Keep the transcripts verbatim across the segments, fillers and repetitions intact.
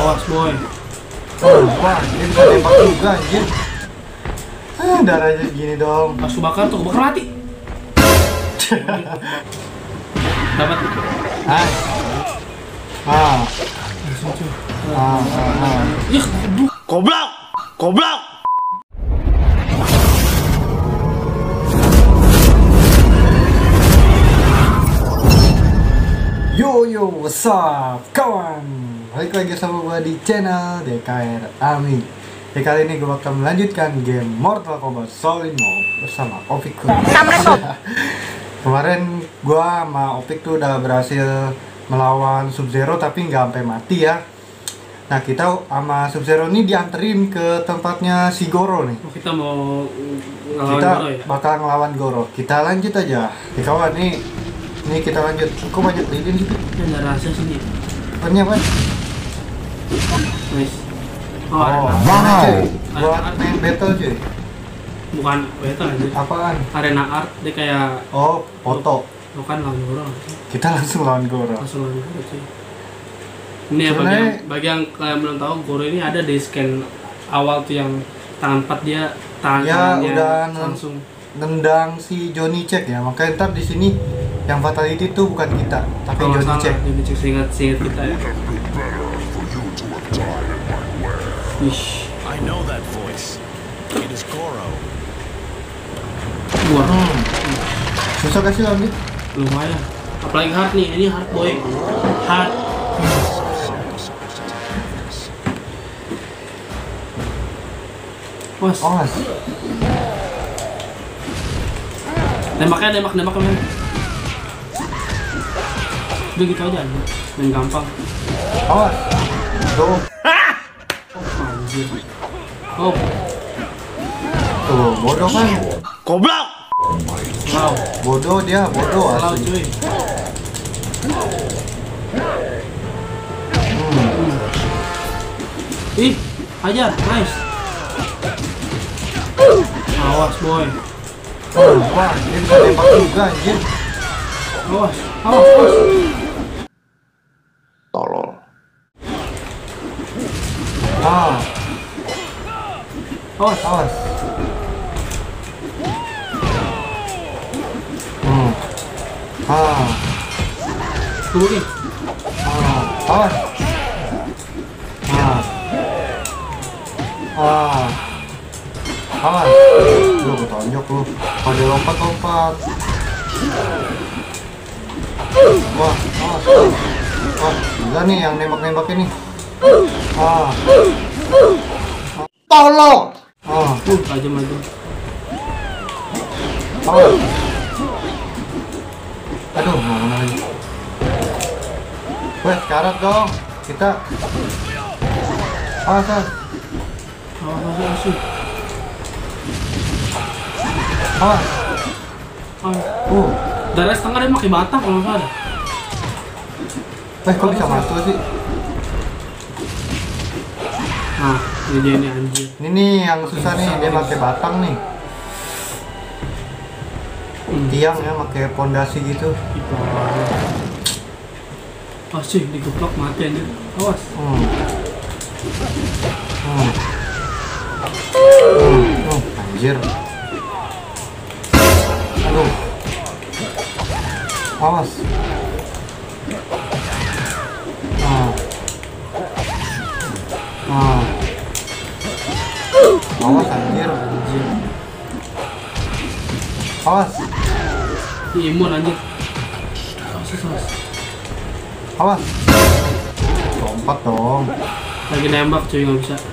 Awas boy. Oh, wah, dia bisa tembak juga anjir. Ah, darahnya gini dong. Pas bakar tuh kebakar mati. Dapat. Ah. Ah. Ah, ah, ah. Ih, aduh. Goblok! Goblok! Yo yo, what's up kawan? Balik lagi sama gue di channel D K R Ami. Di kali ini gue bakal melanjutkan game Mortal Kombat Shaolin Mode bersama Opik. Kemarin gue sama Opik tuh udah berhasil melawan Sub-Zero tapi nggak sampai mati ya. Nah kita sama Sub-Zero ini dianterin ke tempatnya si Goro nih. Kita mau ngelawan Kita Goro ya? bakal ngelawan Goro. Kita lanjut aja. Nih kawan nih. Nih kita lanjut. Kok banyak lilin sih? Ya nggak rasa sini. Banyak kan? Nice. Oh, Oh, arena. mana cuy? Arena Buat art. main battle cuy. Bukan battle aja. Apaan? Arena art dia kayak Oh, foto. lo kan lawan Goro. Kita langsung lawan Goro. Langsung lawan Goro cuy. Ini ya bagi Sebenarnya- yang, bagi yang kalian belum tahu, Goro ini ada di scan awal tuh yang tangan empat dia tangan Ya, tangannya udah langsung. Nendang si Johnny Check ya. Makanya ntar di sini yang fatality itu bukan kita, tapi Kalau nggak Johnny salah, Check. Johnny Check seingat seingat kita ya. Ish, I know that voice. It is Goro. wah, Hmm. Susah gak sih lawan dia? lumayan. Apalagi hard nih, ini hard boy, hard. Was, Awas. tembaknya tembak tembak men. Udah gitu aja, main gampang. Awas. Tuh. Oh, anjir. Oh, Tuh, bodoh kan? Goblok! wow, Bodoh dia, bodoh wow asli. cuy. Hmm. Ih, hajar, nice. Awas boy, Oh, wah, dia bisa tembak juga anjir. awas, awas, awas. Tolol. Ah, Awas, awas. Hmm. Ah, tunggu nih. ah, awas. Ah. Ah. Awas. Lu ketonjok lu. Pada lompat-lompat. Wah, awas. Wah, gila nih yang nembak-nembak ini. Ah. Tolong. Ah, Uh, tajam aja. awas. Aduh, mau mana lagi? Weh, karat dong. Kita. Awas, awas. Awas, awas, awas. Awas. Awas. Awas. Uh. Darah setengah dia pakai batang kalau nggak salah. Eh, kok bisa masuk sih? Nah, ini dia ini anjir. Ini nih yang susah nih, dia pakai batang nih. Hmm. Tiang ya, pakai pondasi gitu. Awas cuy, digeplok mati anjir. Awas. Hmm. Hmm. Hmm. Hmm. Anjir. Aduh. Awas. Ah. Ah. Awas anjir. Anjir. Awas. Ini imun anjir. Awas, awas. Awas. Lompat dong. Lagi nembak cuy, nggak bisa.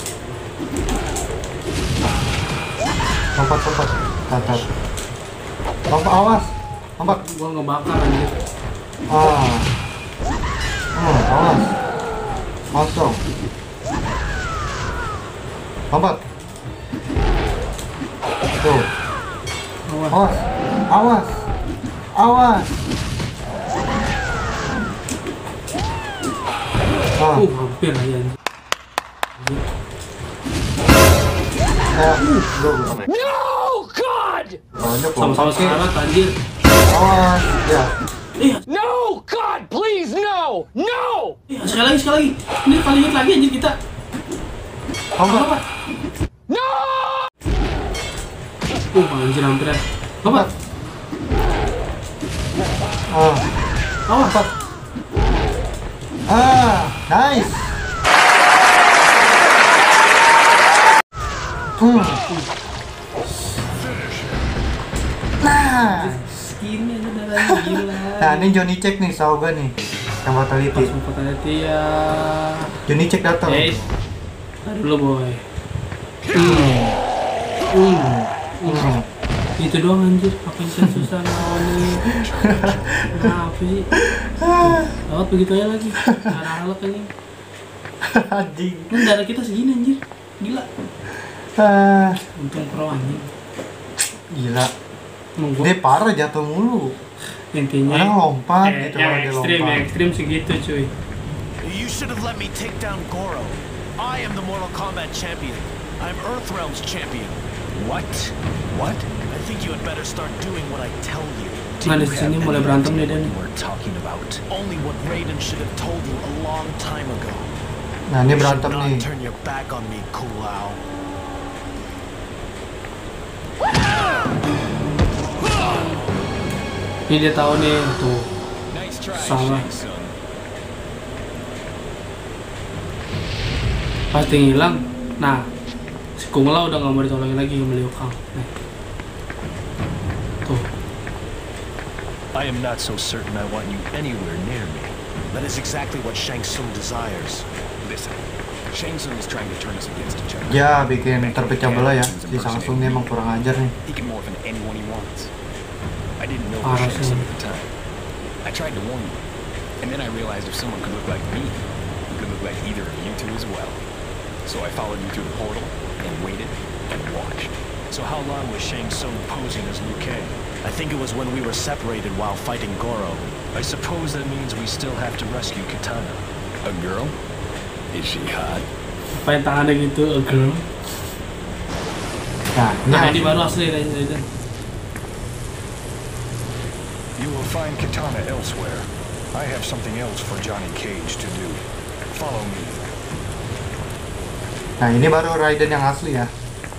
Lompat, lompat. Tatat. Lompat, awas. Lompat. Gua ngebakar anjir. Ah. Hmm, awas. Awas dong. Lompat. Tuh. Awas. Awas. Awas. Awas. Ah. Uh, hampir aja anjir. Eh, lu. No, God! Banyak Sama-sama lompat sih. sekarat anjir. Awas. Ya. Ih, No, God! God, please, no! No! Ya, sekali lagi, sekali lagi. Ini kali ingat lagi anjir kita. Oh enggak. Apa? No! Oh, anjir hampir ya. Apa? Oh. Oh, apa? Ah, nice. Hmm. Nah, Skinnya aja darahnya gila. nah ini Johnny Check nih, tahu gak nih? Yang fatality. Pas mau fatality ya. Johnny Check datang. Guys, tahan dulu boy. Hmm. Hmm. Hmm. Itu doang anjir, apa yang susah lawannya. Nah, apa sih? Lewat begitu aja lagi. Darah halak anjing. Anjing. Kan darah kita segini anjir. Gila. Ah, Untung pro anjing. gila. Emang gua Dia parah jatuh mulu. intinya Orang lompat eh, gitu yang kalau dia ekstrim, yang lompat. ekstrim segitu cuy. You should have let me take down Goro. I am the Mortal Kombat champion. I'm Earthrealm's champion. What? What? I think you had better start doing what I tell you. Nah di sini mulai berantem nih Dan. We're talking about only what Raiden should have told you a long time ago. Nah, ini You should berantem not nih. turn your back on me, Kulao. Ini dia tahu nih tuh salah. Pasti hilang. Nah, si Kung Lao udah nggak mau ditolongin lagi sama Liu Kang. Nih. Tuh. I am not so certain I want you anywhere near me. That is exactly what Shang Tsung desires. Listen, Shang Tsung is trying to turn us against each other. Ya, bikin terpecah belah ya. Si Samsung ini emang kurang ajar nih. He can morph into anyone he wants. I didn't know Parah Shang sih. Tsung at the time. I tried to warn you, and then I realized if someone could look like me, he could look like either of you two as well. So I followed you through the portal and waited and watched. So how long was Shang Tsung posing as Liu Kang? I think it was when we were separated while fighting Goro. I suppose that means we still have to rescue Katana. A girl? Is she hot? Apa yang tangannya gitu, a girl. Nah, ini Nah yang- ini baru asli Raiden. You will find Katana elsewhere. I have something else for Johnny Cage to do. Follow me. Nah, ini baru Raiden yang asli ya.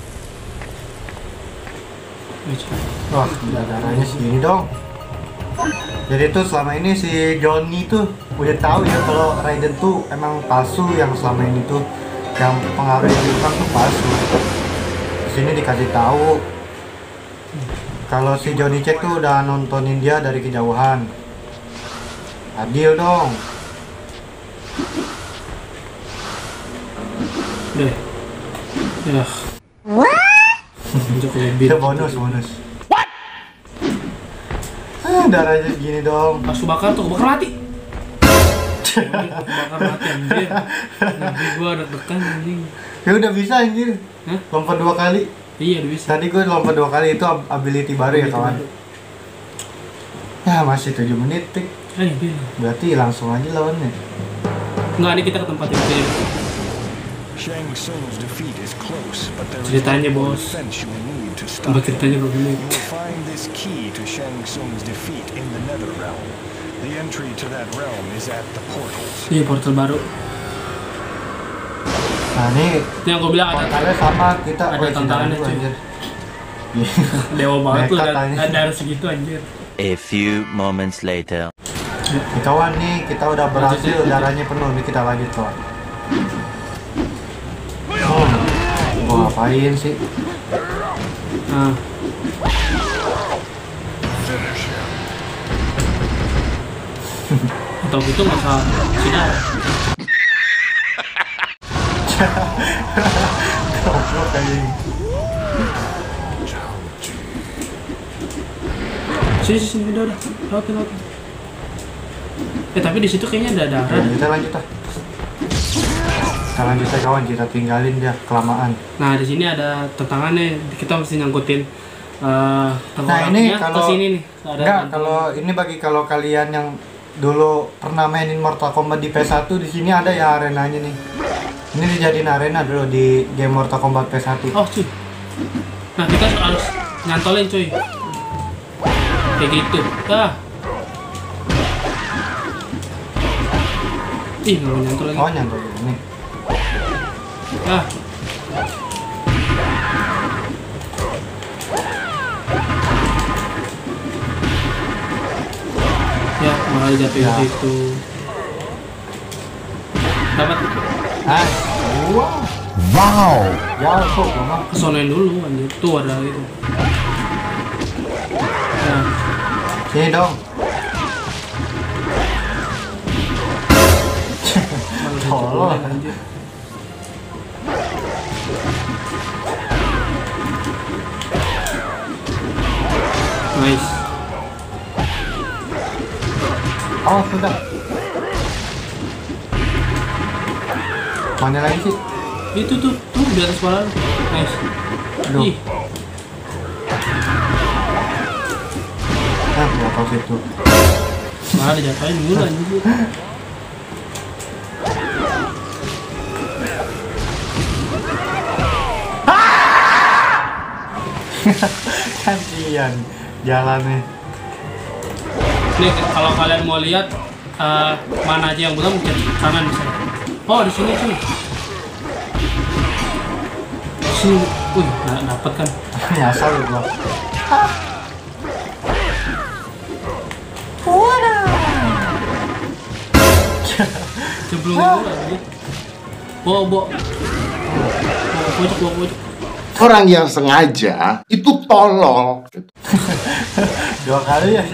Wah, gila darahnya segini dong. Jadi tuh selama ini si Johnny tuh udah tahu ya kalau Raiden tuh emang palsu, yang selama ini tuh yang pengaruh Liu Kang tuh palsu. Di sini dikasih tahu kalau si Johnny Check tuh udah nontonin dia dari kejauhan. Adil dong. Deh. Ya. Unjuk lebih. Itu bonus, bonus. What? Ah, darahnya segini dong. Pas kebakar tuh kebakar mati. Kebakar mati anjir. Nanti gua ada tekan anjing. Ya udah bisa anjir. Hah? Lompat dua kali. Iya udah bisa. Tadi gue lompat dua kali, itu ab- ability baru ya Ability kawan. baru. Ya masih tujuh menit tik. Eh, dia. Berarti langsung aja lawannya. Enggak, ini kita ke tempat itu ya. Shang Tsung's defeat is close, but there is Ceritanya, one more bos. defense you will need to stop Tempat him. ceritanya dua menit. You will find this key to Shang Tsung's defeat in the Nether Realm. The entry to that realm is at the portals. Iya, portal baru. Nah ini Itu yang gua bilang ada portalnya sama kita. ada Woi, tantangannya, dulu, cuy. anjir. dewa banget tuh, Nekat, ada, anjir. ada harus segitu anjir. A few moments later. Nih, kawan nih, kita udah berhasil, darahnya penuh. Nih kita lanjut kawan. Oh, gua ngapain sih? Nah. Atau gitu nggak usah sinar. Goblok kayak ini. Sini sini udah udah. Lautin lautin. Eh tapi di situ kayaknya ada darah. Ya, kita lanjut ah. Kita lanjut aja kawan, kita tinggalin dia kelamaan. Nah di sini ada tantangannya, kita mesti nyangkutin uh, Nah ini kalau ke sini nih. Ada enggak, tantangan. kalau ini bagi kalau kalian yang dulu pernah mainin Mortal Kombat di P S satu, di sini ada ya arenanya nih. Ini dijadiin arena dulu di game Mortal Kombat P S satu. Oh cuy. Nah kita harus nyantolin cuy. Kayak gitu. Ah. Ih, nggak mau nyantul lagi. Oh nyantul ini. Ah. Ya, malah jatuh Ya. itu. Dapat. Ah, wow. Wow. Jauh kok, mama. Kesonoin dulu anjir. Tuh ada itu. Nah, Sini dong. malah Tolong. jatuh anjir. Nice. Oh sudah. Mana lagi sih? Itu tuh, tuh di atas kepala lu. Nice. Aduh. Ih, Ah, nggak tahu situ. malah dijatuhin dulu anjir. Kasihan jalannya. Nih kalau kalian mau lihat eh, mana aja yang belum cek kanan misalnya. Oh di sini cuy. Di sini, wih nggak dapet kan? Nyasar lu gua. Sebelum itu lagi. Bo bo. Bo pojok bo pojok. Orang yang sengaja itu tolol. Dua kali ya.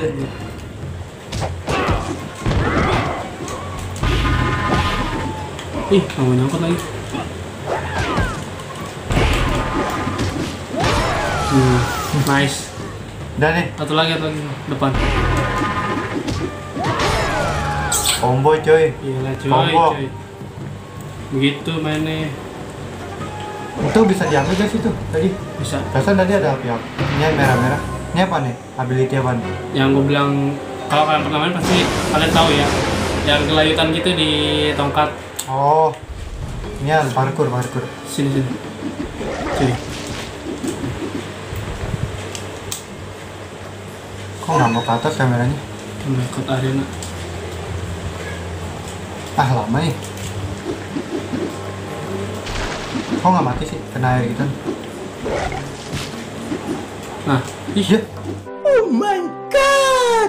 Ih nggak mau nyangkut lagi. Hmm, nice. Udah nih, Satu lagi satu lagi depan. combo coy. Gila cuy, Combo. cuy. Begitu mainnya. Itu bisa diambil guys itu tadi. Bisa. Perasaan tadi ada api api. Ini merah-merah. Ini apa nih? Ability apa nih? Yang gue bilang kalau kalian pernah main pasti kalian tahu ya. Yang gelayutan gitu di tongkat. Oh. Ini ada parkour, parkour. Sini sini. Cuy. Kok nggak mau ke atas kameranya? Ikut arena. Ah lama nih. Kok nggak mati sih? Kena air gitu. Nah, ih, Iya. Oh my god.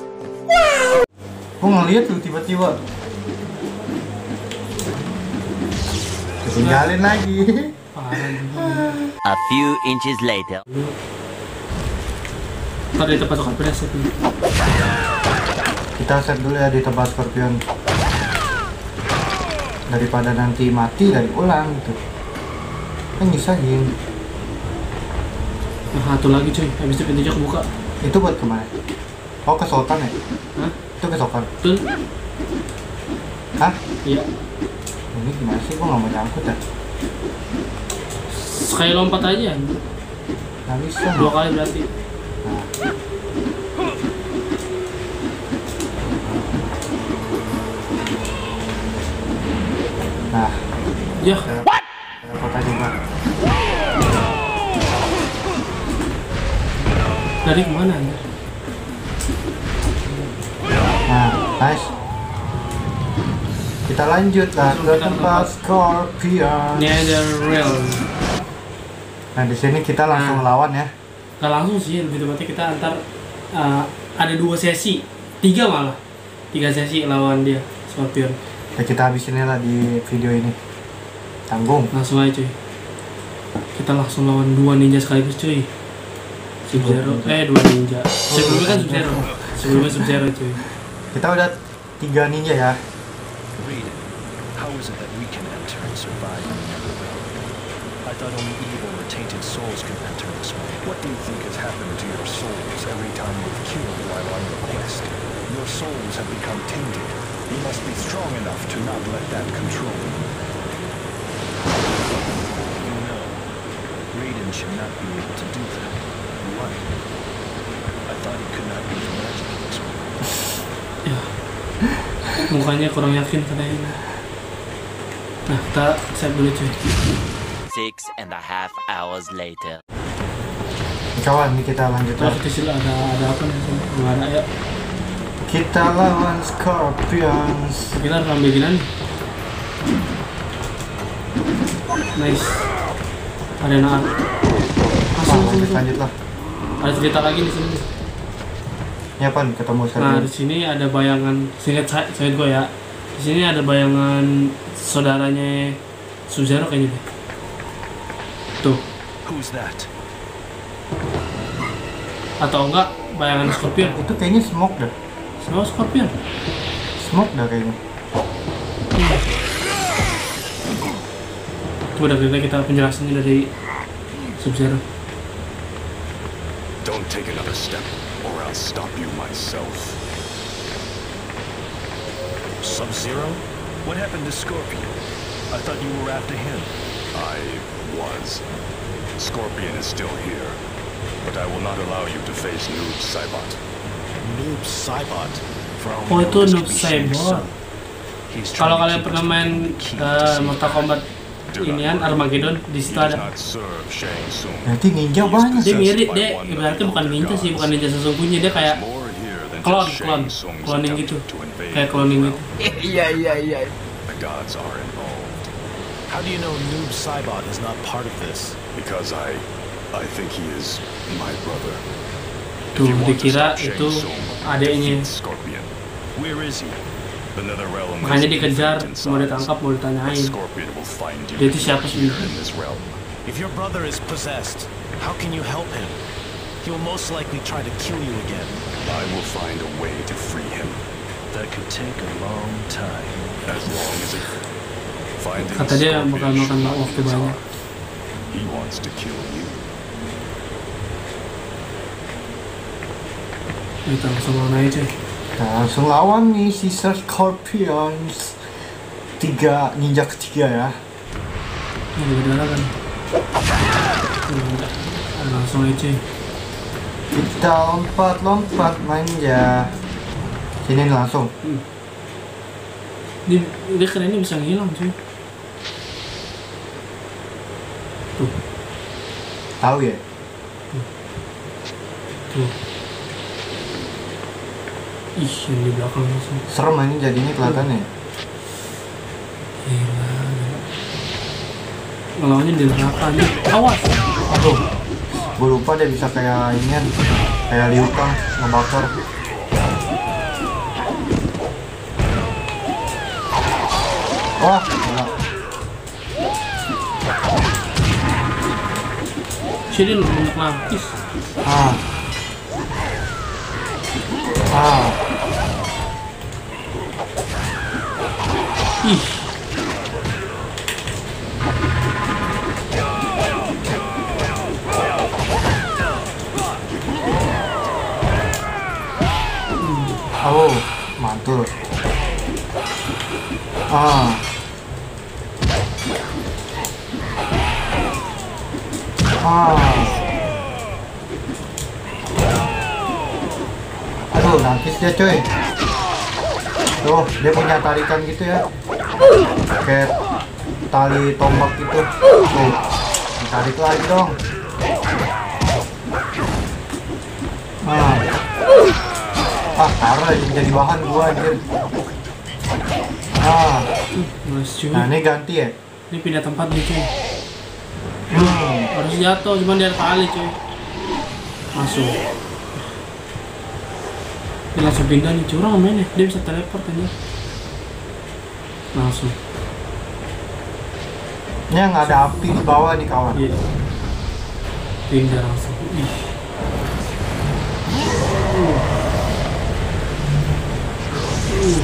Kok ngeliat tuh tiba-tiba. Tinggalin lagi. parah juga. A few inches later. Ntar di tempat suka beres itu. Kita set dulu ya di tempat Scorpion. Daripada nanti mati dari ulang gitu. Kan nyesain. Nah, satu lagi cuy, habis itu pintunya kebuka. Itu buat kemana? Oh ke Sultan ya? Hah? Itu ke Sultan. Tuh, Hah? iya. Ini gimana sih? Gua nggak mau nyangkut ya. Sekali lompat aja, Nggak bisa. dua kali berarti. Nah, Ya, What? Kota juga. dari kemana anjir? Nah, nice. Kita lanjut lah ke Kita tempat tempat. Scorpion. Nether Realm. Nah di sini kita langsung Nah. lawan ya. Gak langsung sih, lebih tepatnya kita antar uh, ada dua sesi, tiga malah, tiga sesi lawan dia, Scorpion. Ya, kita habisin lah di video ini. Tanggung. Langsung aja cuy. Kita langsung lawan dua ninja sekaligus cuy. Sub Zero, eh dua ninja. Sebelumnya kan Sub Zero, sebelumnya Sub Zero cuy. Kita udah tiga ninja ya. Raiden, how is it that we can enter and survive in the Netherrealm? I thought only evil or tainted souls could enter this way. What do you think has happened to your souls every time you've killed while on your quest? Your souls have become tainted. You must be strong enough to not let that control you. No, Raiden should not be able to do that. Why? I thought he could not use magic in this way. Ya, mukanya kurang yakin katanya. Nah, kita save dulu cuy. Six and a half hours later. Kawan, ini kita lanjut Terus lagi. di sini ada ada apa nih? Nggak ada ya. Kita lawan Scorpions. Kita harus ambil gini nih. Nice. Ada anak. Masuk, Nah, masuk, lanjut, masuk. lanjut lah. Ada cerita lagi di sini. Ini apa nih ketemu Nah, Scorpion? di sini ada bayangan. Singkat saya, singkat gue ya. Di sini ada bayangan saudaranya Sub-Zero kayaknya deh. Tuh. Who's that? Atau enggak bayangan Scorpion. Itu kayaknya Smoke dah. Semua Scorpion. Smoke dah kayaknya. Coba dari kita penjelasannya dari Sub-Zero. Don't take another step, or I'll stop you myself. Sub-Zero? What happened to Scorpion? I thought you were after him. I was. Scorpion is still here, but I will not allow you to face Noob Saibot. Noob Saibot. From Oh, itu this Noob could be Shang Saibot. Tsung. He's Kalau trying to kalian keep pernah us main within the key to uh, see Mortal Kombat inian Armageddon, di He situ does ada. not serve Shang Tsung. Nanti ninja banyak. Dia mirip deh, ibaratnya bukan ninja sih, bukan ninja sesungguhnya, dia kayak More here than klon, just klon, Shang Tsung's cloning attempt gitu, to invade kayak cloning gitu. The gods are involved. How do you know Noob Saibot is not part of this? Because I, I think he is my brother. Tuh, If you want to dikira stop Shang itu Tsung, adeknya. defeat Scorpion. Where is he? The Netherrealm Makanya is dikejar, infinite in mau size. ditangkap, mau ditanyain. Scorpion will find you Dia itu siapa here sebenarnya? in this realm. If your brother is possessed, how can you help him? He will most likely try to kill you again. I will find a way to free him. That could take a long time. As long as it finding Kata dia Scorpion bakal makan should not waktu be banyak. hard. He wants to kill you. Kita langsung lawan aja. Nah, langsung lawan nih si Scorpions. Tiga ninja ketiga ya. Ini berdarah kan. Ini enggak. Nah, langsung aja. Kita lompat-lompat manja. Sini nih langsung. Dia, dia kerennya bisa ngilang cuy. Tuh, Tahu ya? tuh. Ih, yang di belakang langsung. Serem ini jadinya kelihatannya. Gila. Ngelawannya di neraka nih. Awas. Aduh, gue lupa dia bisa kayak inian, kayak Liu Kang ngebakar. Wah, gila. Sini lu banyak lapis. Ah, ah, Ih, oh, mantul. Ah, ah. Aduh, nangkis dia coy. Tuh, dia punya tarikan gitu ya. Kayak tali tombak gitu. Tuh, tarik lagi dong. Ah, ah, parah ini jadi bahan gua anjir. Ah, nice cuy. nah ini ganti ya. Ini pindah tempat nih cuy. Hmm. Harus jatuh, cuman dia kali cuy. Masuk. Dia langsung pindah nih, curang mainnya. Dia bisa teleport aja. Langsung. Ini yang ada api di bawah nih kawan. Iya. Pindah langsung. Ih. Uh. Uh.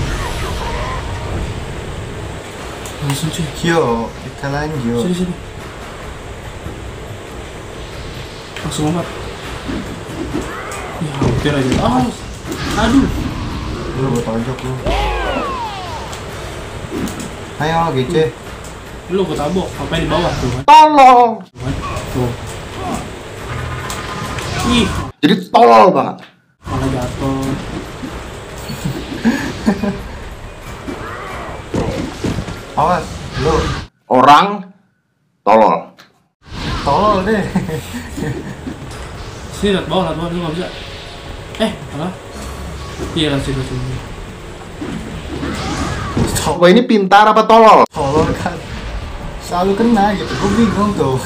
Langsung cuy. Yo, kita lanjut. Sini sini. Langsung lompat. Ya hampir aja. Ah, aduh. Lu gue tonjok lu. Ayo G C. Lu gue tabok. Apa di bawah tuh kan? Tolol. Tuh. Ih, Jadi tolol banget. malah jatuh. Awas, lu Orang tolol. tolol deh. Sini lihat bawah, lihat bawah, lu nggak bisa. Eh, apa? Iya lah sih semua. Wah ini pintar apa tolol? Tolol kan. Selalu kena gitu. Gue bingung tuh.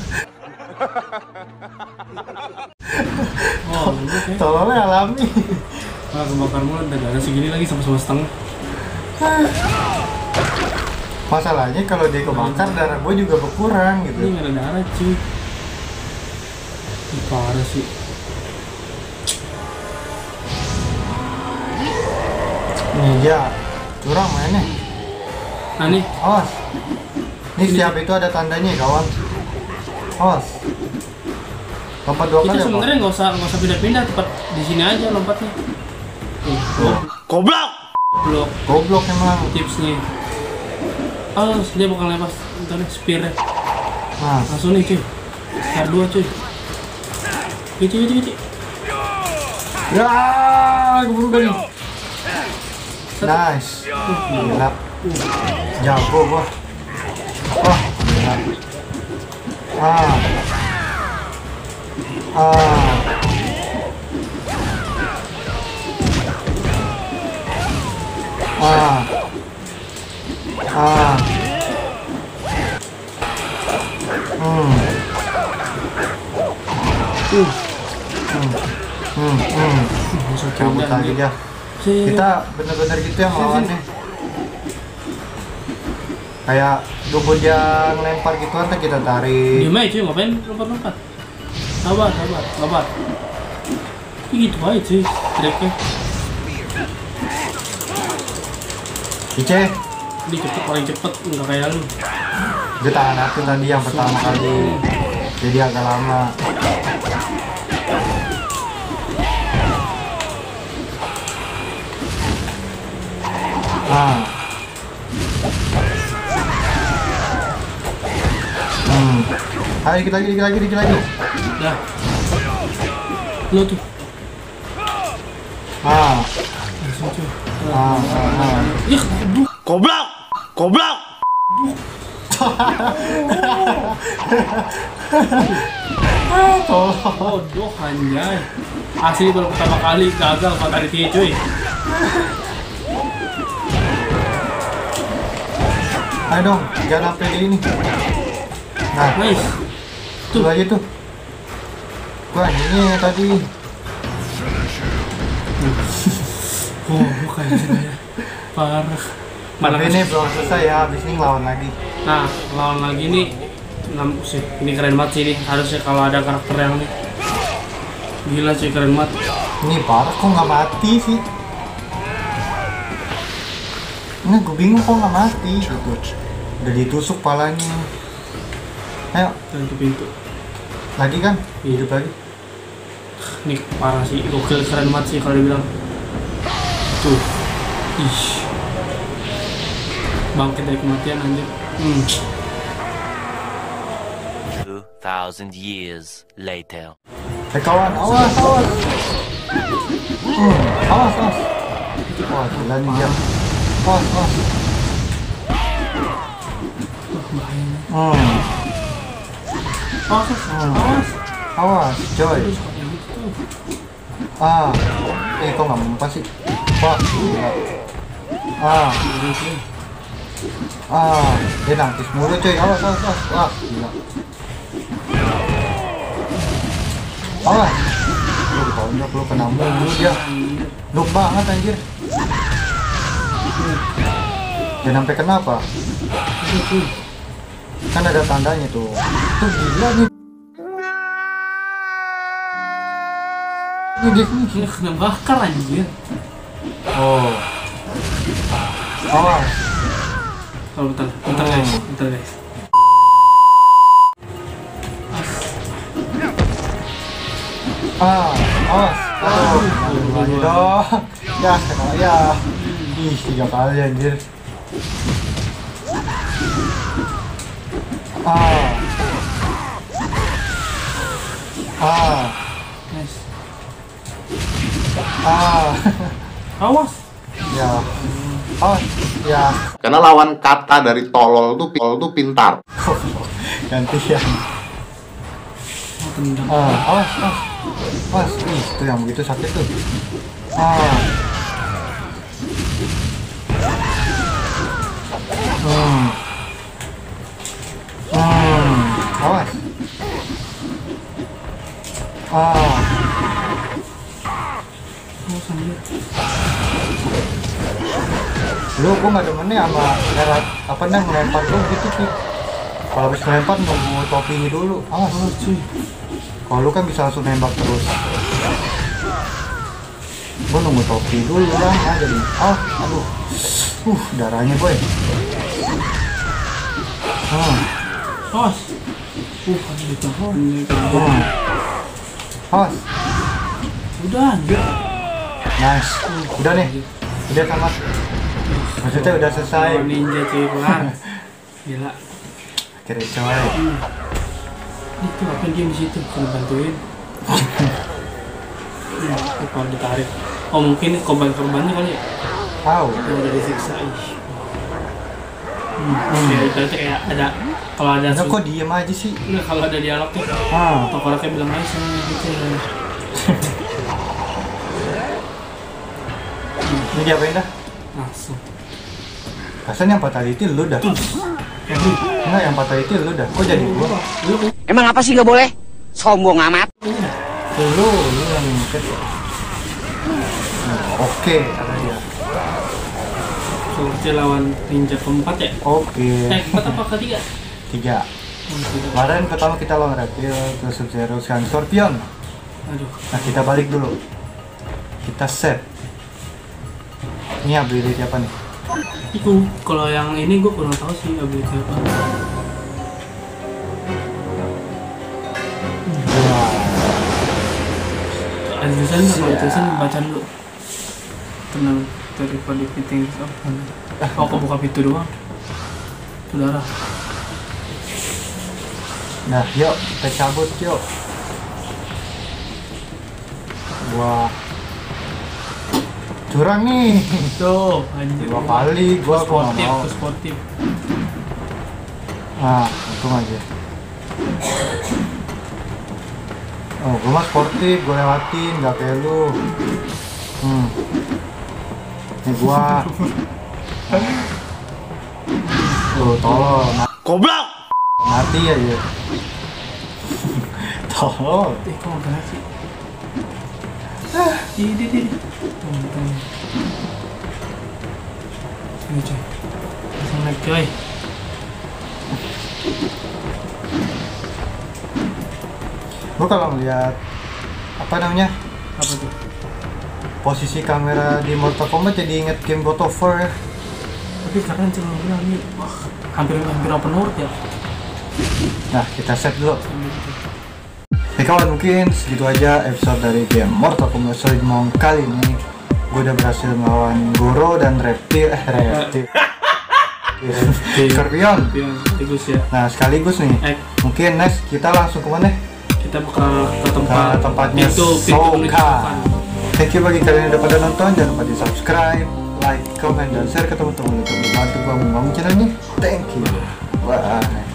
Oh, bener ya. Tololnya alami. Ah, kebakar mulut udah ada segini lagi sama-sama setengah. Masalahnya kalau dia kebakar darah gue juga berkurang gitu. Ini nggak ada darah cuy. Ini parah sih. Nih dia curang mainnya. Nah nih, Awas. Nih setiap itu ada tandanya kawan. Awas. Lompat dua kali kita apa? sebenarnya nggak usah nggak usah pindah-pindah, tempat di sini aja lompatnya. Tuh, Goblok! blok Goblok emang. tipsnya. Oh, dia bakal lepas ntar nih spear-nya. Nah, Langsung nih cuy. R dua cuy. Cuy cuy cuy cuy. ya, keburu kali. Nice. Gila. Jago gua. Wah, gila. Ah. Ah. Ah. Ah. Hmm. Uh, Hmm. Hmm. Hmm. bisa Cabut pindah lagi nih. dia. Si- Kita bener-bener gitu ya melawannya. Kayak dubur dia ngelempar gituan tuh kita tarik. Diem aja cuy, ngapain lompat-lompat? Sabar, sabar, sabar. Gitu aja cuy, triknya. Ice, Ini cepet, paling cepet, nggak kayak lu. dia tahan aku tadi yang pertama kali. Jadi agak lama. Ah. Hmm. Ayo dikit lagi, dikit lagi, dikit lagi. Dah. Lu tuh. Ah. Langsung cuy. Ah, ah, ah. Ih, aduh. Goblok! Goblok! Bodoh anjay. Asli baru pertama kali gagal fatality cuy. Ayo dong, jangan sampai di ini. Nah, Nice. tuh aja tuh. Gua ini tadi. Oh, bukan ya. Parah. Malah Tapi ini belum selesai ya, habis ini ngelawan lagi. Nah, lawan lagi nih. enam sih. Ini keren banget sih nih. Harusnya kalau ada karakter yang nih. Gila sih, keren banget. Ini parah kok nggak mati sih. Ini gue bingung kok nggak mati gitu. Udah ditusuk palanya. Ayo, Dan itu pintu. lagi kan? Hidup lagi. Nih parah sih. Gokil, keren banget sih kalau dibilang. Tuh. Ih. Bangkit dari kematian anjir. Hmm. Two thousand years later. Eh kawan, awas, awas. Hmm, awas, awas. Wah, gila nih dia. Awas, awas. Hmm, Awas, Hmm. awas. awas, coy. Terus kayak gitu. Ah, eh kok nggak mempan sih? Wah, gila. Ah, ah, dia nangkis mulu coy. Awas, awas, awas. Wah, gila. Awas. Lu ditonjok, lu kena mulu dia. Lu banget anjir. Jangan sampai kenapa? Kan ada tandanya tuh. Tuh gila nih. Ini dia nih. Ini kena bakar anjir. Oh. Awas. Oh, bentar, bentar guys, bentar guys. Ah, awas. Aduh, aduh, lagi dong. Ya, kena ya. Ih, tiga kali anjir. Ah. Ah. Nice. Ah. Awas. Ya. Awas. Ya. Karena lawan kata dari tolol tuh, tolol tuh pintar. Gantian. Oh, tendang. Ah, awas, awas. Awas. Ih, itu yang begitu sakit tuh. Ah. Hmm. Hmm. Awas. Ah. Lu gua nggak demennya sama era apa nih melempar lu gitu sih. Kalau habis melempar nunggu topinya dulu. Awas lu cuy. Kalau lu kan bisa langsung nembak terus. Gua nunggu topi dulu lah ya jadi. Oh, aduh. Uh, darahnya boy. Ah. Awas. Uh, ada di tahun nih. Ah. Awas. Udah anjir. Nice. Udah nih. Udah tamat. Maksudnya udah selesai. Oh, ninja cuy kelar. Gila. Akhirnya coy. Hmm. Itu apa dia di situ? Kalau bantuin. Hmm, kalau ditarik. Oh mungkin korban-korbannya kali ya? Tahu. Yang udah disiksa. Ih. Hmm. Hmm. Ya, berarti kayak ada kalau ada. Nah, kok diem aja sih? Enggak, kalau ada dialognya. Ah. Tokoraknya bilang aja sama gitu ya. Ini diapain dah? Langsung. Pasan yang fatality lu dah. Enggak, yang fatality lu dah. Kok jadi gua? Emang apa sih nggak boleh? Sombong amat. Lu, lu yang ngikut. Nah, oke, kata dia. Sulci lawan ninja keempat ya? Oke. Eh, keempat apa ketiga? Tiga. Kemarin pertama kita lawan Reptil, terus Sub-Zero, sekarang Scorpion. Aduh. Nah, kita balik dulu. Kita set. Ini ability apa nih? Itu kalau yang ini gue kurang tahu sih ability apa. Wah. Ada tulisan nggak? Ada tulisan baca dulu. Tenang, daripada fitting apa? Oh, kok buka pintu doang? Saudara. Nah, yuk kita cabut yuk. Wah. Curang nih. Tuh, anjir. Dua kali gua gua nggak sportif, mau. sportif. Ah, untung aja. Oh, gua mah sportif, gua lewatin, nggak kayak lu. Hmm. Ini gua. Tuh, tolong. Goblok! Mati aja. Tolong. Eh, kok nggak kena sih? Di, di, di. Tunggu, Sini coy. Langsung naik coy. Gua kalau ngeliat apa namanya Apa tuh? posisi kamera di Mortal Kombat jadi inget game God of War ya. Tapi keren sih lo bilang nih. Wah, hampir hampir open world ya. Nah, kita set dulu. Oke kawan, mungkin segitu aja episode dari game Mortal Kombat Solid Mong kali ini. Gue udah berhasil melawan Goro dan Reptil, eh Reptil, Scorpion. Sekaligus ya. Nah sekaligus nih. Eh. Mungkin next kita langsung kemana? Kita bakal ke tempat Ke tempatnya pintu pintu menuju Soka. Soka. Thank you bagi kalian yang udah pada nonton. Jangan lupa di subscribe, like, comment, dan share ke teman-teman untuk membantu gue membangun channel ini. Thank you. Bye.